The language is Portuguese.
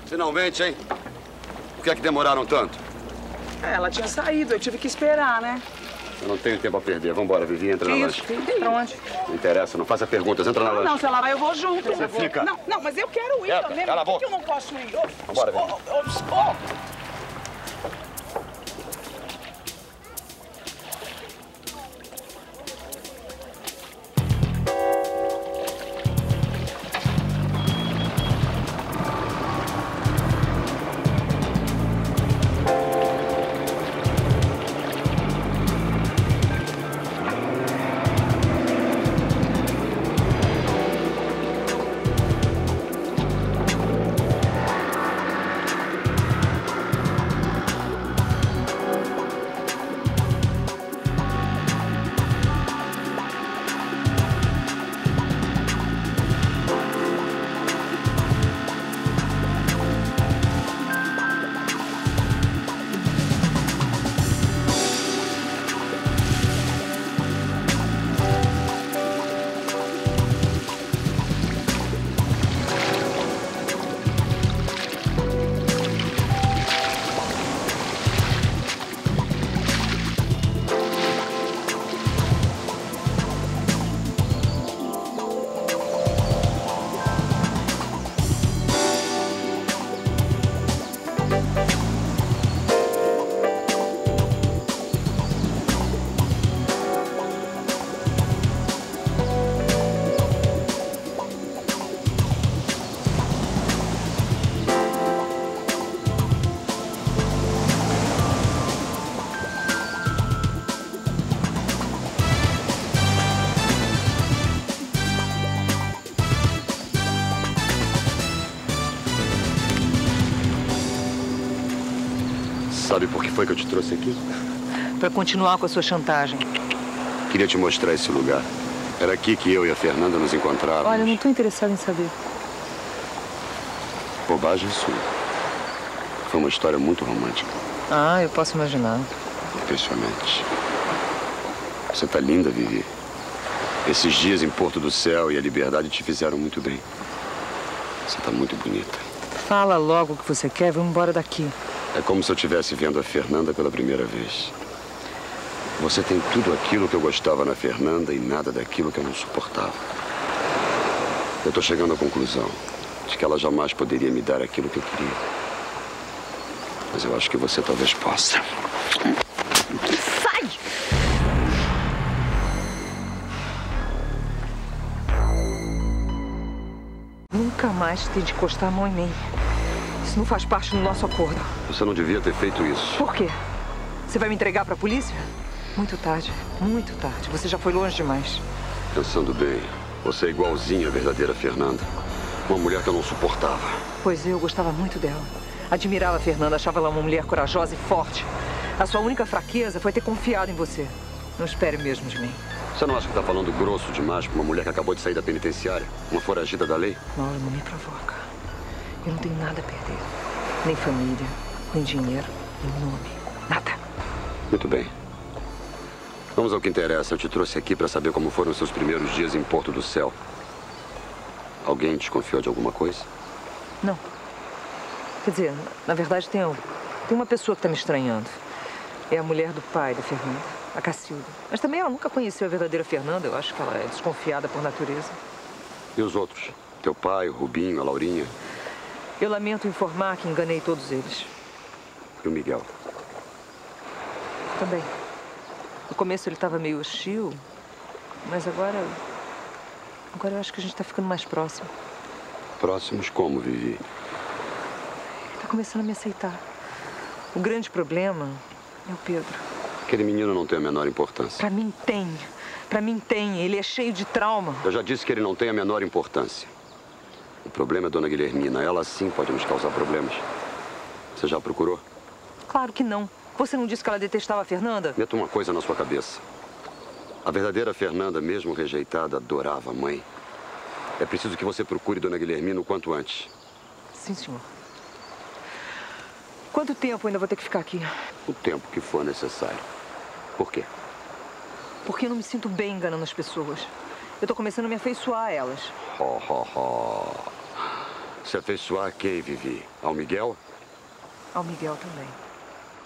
Finalmente, hein? Por que é que demoraram tanto? Ela tinha saído, eu tive que esperar, né? Eu não tenho tempo a perder. Vambora, Vivi, entra na lancha. Pra onde? Não interessa, não faça perguntas, entra na lancha. Não, se ela vai, eu vou junto. Você fica. Não, mas eu quero ir também. Cala a boca. Por que eu não posso ir? Vambora, Vivi. Sabe por que foi que eu te trouxe aqui? Para continuar com a sua chantagem. Queria te mostrar esse lugar. Era aqui que eu e a Fernanda nos encontrávamos. Olha, eu não estou interessada em saber. Bobagem sua. Foi uma história muito romântica. Ah, eu posso imaginar. Impressionante. Você tá linda, Vivi. Esses dias em Porto do Céu e a Liberdade te fizeram muito bem. Você tá muito bonita. Fala logo o que você quer, vamos embora daqui. É como se eu estivesse vendo a Fernanda pela primeira vez. Você tem tudo aquilo que eu gostava na Fernanda e nada daquilo que eu não suportava. Eu tô chegando à conclusão de que ela jamais poderia me dar aquilo que eu queria. Mas eu acho que você talvez possa. Sai! Nunca mais ter de encostar a mão em mim. Isso não faz parte do nosso acordo. Você não devia ter feito isso. Por quê? Você vai me entregar para a polícia? Muito tarde, muito tarde. Você já foi longe demais. Pensando bem, você é igualzinha à verdadeira Fernanda. Uma mulher que eu não suportava. Pois eu gostava muito dela. Admirava a Fernanda, achava ela uma mulher corajosa e forte. A sua única fraqueza foi ter confiado em você. Não espere mesmo de mim. Você não acha que tá falando grosso demais pra uma mulher que acabou de sair da penitenciária? Uma foragida da lei? Mauro, não me provoca. Eu não tenho nada a perder. Nem família, nem dinheiro, nem nome. Nada. Muito bem. Vamos ao que interessa. Eu te trouxe aqui para saber como foram os seus primeiros dias em Porto do Céu. Alguém desconfiou de alguma coisa? Não. Quer dizer, na verdade tem uma pessoa que está me estranhando. É a mulher do pai da Fernanda, a Cacilda. Mas também ela nunca conheceu a verdadeira Fernanda. Eu acho que ela é desconfiada por natureza. E os outros? Teu pai, o Rubinho, a Laurinha? Eu lamento informar que enganei todos eles. E o Miguel? Também. No começo ele estava meio hostil, mas agora eu acho que a gente está ficando mais próximo. Próximos como, Vivi? Ele está começando a me aceitar. O grande problema é o Pedro. Aquele menino não tem a menor importância. Pra mim tem. Pra mim tem. Ele é cheio de trauma. Eu já disse que ele não tem a menor importância. O problema é Dona Guilhermina. Ela sim pode nos causar problemas. Você já procurou? Claro que não. Você não disse que ela detestava a Fernanda? Meta uma coisa na sua cabeça. A verdadeira Fernanda, mesmo rejeitada, adorava a mãe. É preciso que você procure Dona Guilhermina o quanto antes. Sim, senhor. Quanto tempo ainda vou ter que ficar aqui? O tempo que for necessário. Por quê? Porque eu não me sinto bem enganando as pessoas. Eu tô começando a me afeiçoar a elas. Se afeiçoar a quem, Vivi? Ao Miguel? Ao Miguel também.